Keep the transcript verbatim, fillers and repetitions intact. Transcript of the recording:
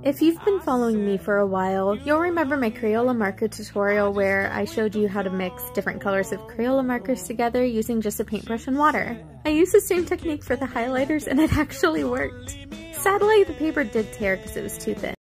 If you've been following me for a while, you'll remember my Crayola marker tutorial where I showed you how to mix different colors of Crayola markers together using just a paintbrush and water. I used the same technique for the highlighters and it actually worked. Sadly, the paper did tear because it was too thin.